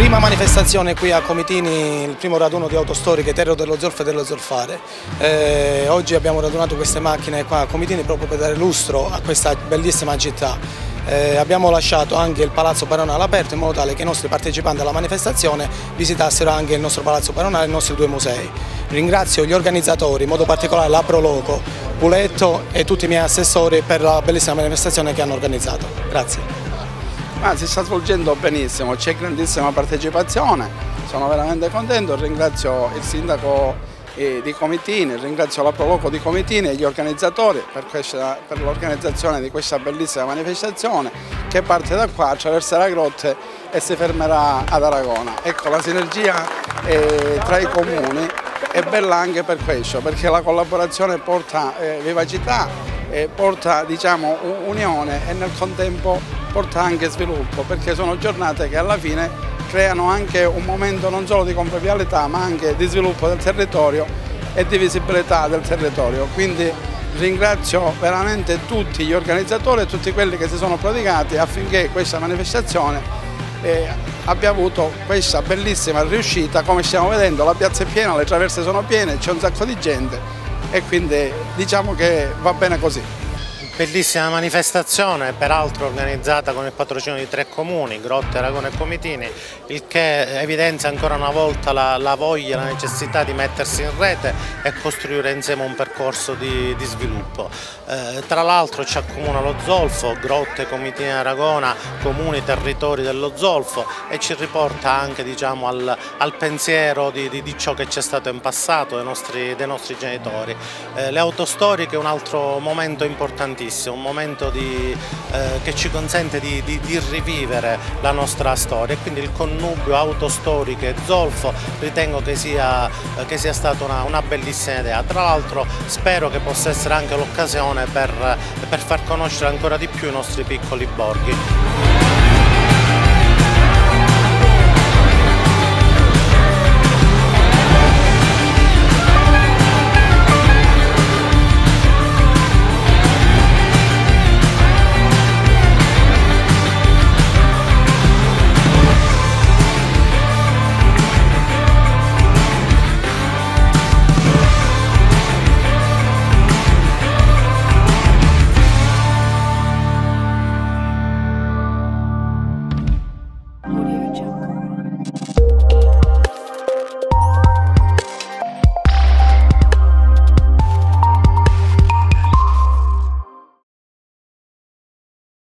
prima manifestazione qui a Comitini, il primo raduno di autostoriche Terra dello Zolfo e dello Zolfare. Oggi abbiamo radunato queste macchine qua a Comitini proprio per dare lustro a questa bellissima città. Abbiamo lasciato anche il Palazzo Baronale aperto in modo tale che i nostri partecipanti alla manifestazione visitassero anche il nostro Palazzo Baronale e i nostri due musei. Ringrazio gli organizzatori, in modo particolare la Proloco, Puletto e tutti i miei assessori per la bellissima manifestazione che hanno organizzato. Grazie. Si sta svolgendo benissimo, c'è grandissima partecipazione, sono veramente contento, ringrazio il sindaco di Comitini, ringrazio la Proloco di Comitini e gli organizzatori per l'organizzazione di questa bellissima manifestazione che parte da qua, attraverserà Grotte e si fermerà ad Aragona. Ecco, la sinergia tra i comuni è bella anche per questo, perché la collaborazione porta vivacità, porta unione e nel contempo porta anche sviluppo, perché sono giornate che alla fine creano anche un momento non solo di convivialità ma anche di sviluppo del territorio e di visibilità del territorio. Quindi ringrazio veramente tutti gli organizzatori e tutti quelli che si sono prodigati affinché questa manifestazione abbia avuto questa bellissima riuscita. Come stiamo vedendo, la piazza è piena, le traverse sono piene, c'è un sacco di gente e quindi diciamo che va bene così. Bellissima manifestazione, peraltro organizzata con il patrocinio di 3 comuni, Grotte, Aragona e Comitini, il che evidenzia ancora una volta la voglia, la necessità di mettersi in rete e costruire insieme un percorso di sviluppo. Tra l'altro ci accomuna lo Zolfo, Grotte, Comitini e Aragona, comuni, territori dello Zolfo, e ci riporta anche al pensiero di ciò che c'è stato in passato dei nostri genitori. Le autostoriche è un altro momento importantissimo, un momento che ci consente di rivivere la nostra storia, e quindi il connubio autostoriche e Zolfo ritengo che sia stata una bellissima idea. Tra l'altro spero che possa essere anche l'occasione per far conoscere ancora di più i nostri piccoli borghi.